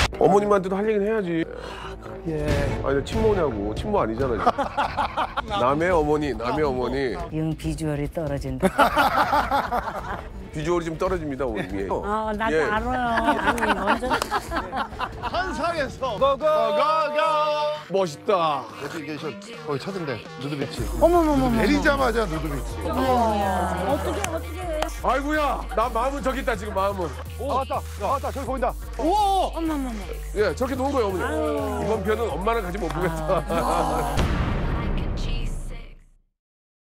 어머님한테도 할 얘기는 해야지. 예. 아니 친모냐고. 친모 아니잖아. 지금. 남의 어머니, 남의 어머니. 영 비주얼이 떨어진다. 비주얼이 좀 떨어집니다, 어머니. 나도 예. 알아요. 아니 완전 한상에서 고고고고. 멋있다. 여기 계셔. 거기 찾은데 누드비치. 어머머머. 내리자마자 누드비치. 어떻게? 아이고야, 나 마음은 저기 있다 지금 마음은. 나왔다. 저기 보인다. 어머머머. 예, 저렇게 놓은 거예요, 어머니. 이번 편은 엄마는 가지 못 보겠다.